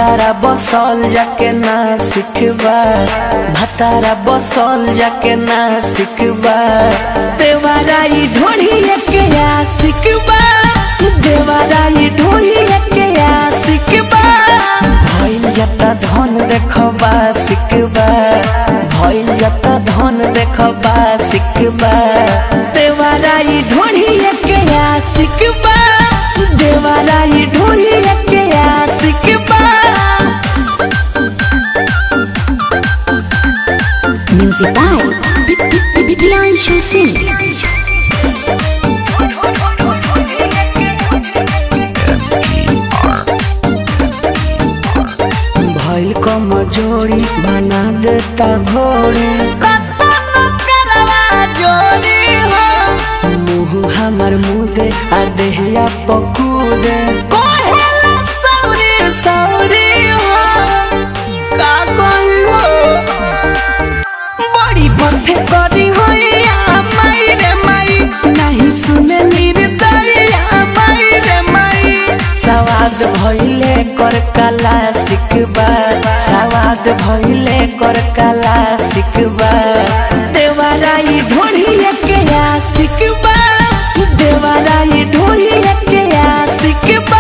भतारा बसल जाके ना सिखबा, भतारा बसल जाके ना सिखबा, देवाराई ढोढ़ी के आ सिखबा, देवाराई ढोढ़ी के आ सिखबा। भइल जाता धन देखबा सिखबा, भइल जाता धन देखबा सिखबा, देवाराई ढोढ़ी के आ सिखबा, देवाराई ढोढ़ी के आ सिखबा। Music by Priyanshu Singh। भइल कमजोरी बना देता घोड़ी, मुँह हमर मुदे आ देहिया पकूदे, बड़ी बथे करी होइया माई रे माई, नहीं सुने निर्दरिया माई रे माई। सवाद भइले कर कला सिखबा, सवाद भइले कर कला सिखबा, देवाराई ढोढ़ी के आ सिखबा, देवाराई ढोढ़ी के आ सिखबा।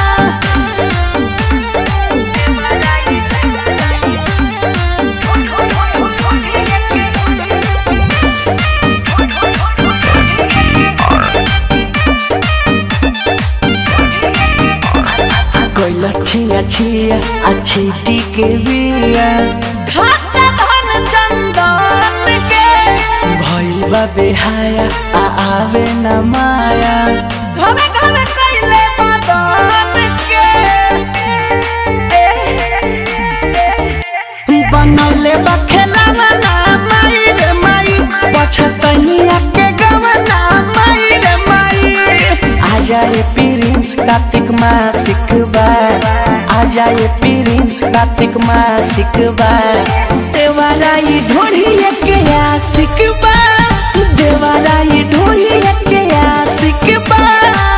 छिया छिया अच्छी टीके बिया, खाता धन चंदन के, भइल बा बेहाया आ आवे न माया, घरे घरे कइले मदन के, बनले बा खेलावा ना माई रे माई, पछतनिया के गवना माई रे माई। आजा ये प्रिंस कार्तिक माँ सिखबा, आजा ये प्रिंस कार्तिक माँ सिखबा, देवाराई ढोढ़ी के आ सिखबा, देवाराई ढोढ़ी के आ सिखबा।